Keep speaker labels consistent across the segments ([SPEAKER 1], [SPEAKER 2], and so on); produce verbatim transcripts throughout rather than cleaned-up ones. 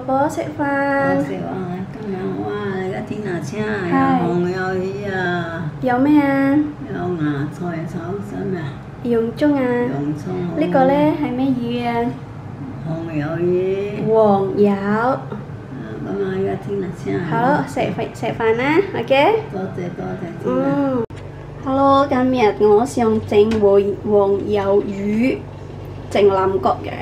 [SPEAKER 1] 寶寶食飯。
[SPEAKER 2] 食飯，今日哇！你而家天下青，有紅有魚啊！
[SPEAKER 1] 有咩啊？
[SPEAKER 2] 有芽菜炒什麼？
[SPEAKER 1] 洋葱啊！
[SPEAKER 2] 洋葱。
[SPEAKER 1] 呢個咧係咩魚啊？
[SPEAKER 2] 紅魷魚。
[SPEAKER 1] 黃油。
[SPEAKER 2] 咁啊，而家天下青。
[SPEAKER 1] 好，食飯食飯啦 ，OK？
[SPEAKER 2] 多謝多謝。
[SPEAKER 1] 嗯。Hello， 今日我想整黃黃魷魚，整南角嘅。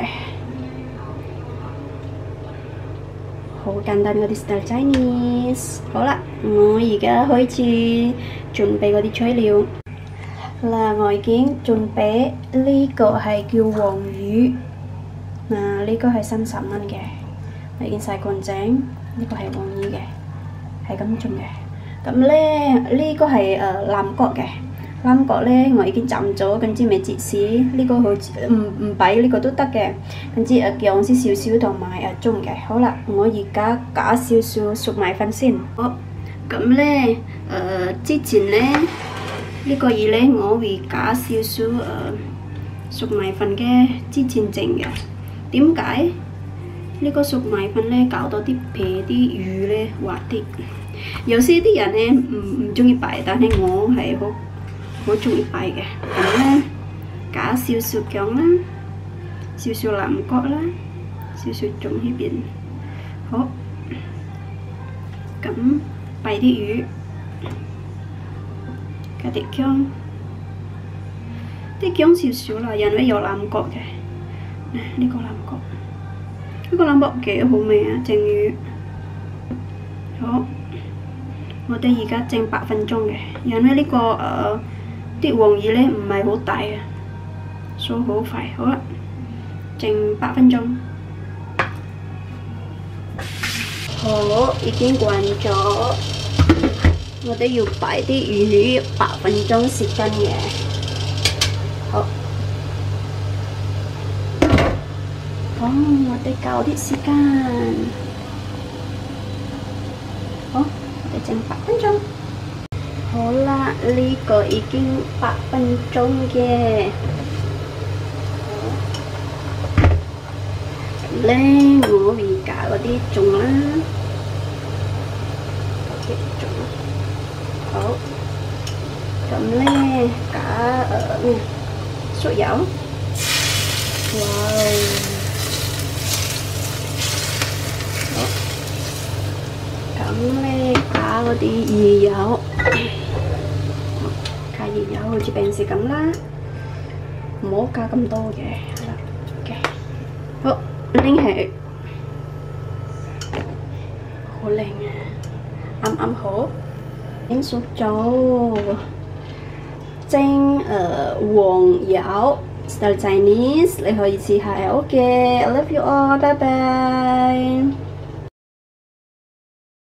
[SPEAKER 1] 好簡單嗰啲 style Chinese。好啦，我而家開始準備嗰啲材料。嗱，我已經準備呢個係叫黃魚，嗱呢個係三十蚊嘅，我已經洗乾淨。呢個係黃魚嘅，係咁種嘅。咁咧呢個係誒南角嘅。南角咧我已經浸咗，跟住咪截絲，呢個好似唔唔俾呢個都得嘅，跟住誒薑絲少少同埋誒中嘅。好啦，我而家加少少粟米粉先。好，咁咧誒之前咧呢個魚咧我會加少少誒粟米粉嘅，之前整嘅。點解？呢個粟米粉咧搞到啲皮啲魚咧滑啲。有些啲人咧唔唔中意擺，但係我係好好中意擺嘅。咁咧加少少薑啦，少少南角啦，少少種呢邊。好，咁擺啲魚，加啲薑，啲薑少少啦，因為有南角嘅。呢個南角，呢個南角幾好味啊！整魚，好。我哋而家整八分鐘嘅，因為呢個誒啲黃魚咧唔係好大啊，所以好快。好啦，整八分鐘。好，已經慣咗。我哋要擺啲魚八分鐘時間嘅。好，好，我哋搞啲時間。好。整八分鐘，好啦，呢個已經八分鐘嘅。咁咧，我會加嗰啲粽啦，嗰啲粽。好，咁咧加誒咩？粟油。哇！咁咧加嗰啲魚油，加魚油好似平時咁啦，唔好加咁多嘅，係啦。OK， 好拎起，好靚啊，啱啱好，已經熟咗，蒸誒黃油 style Chinese，你可以試下。OK，I love you all，拜拜。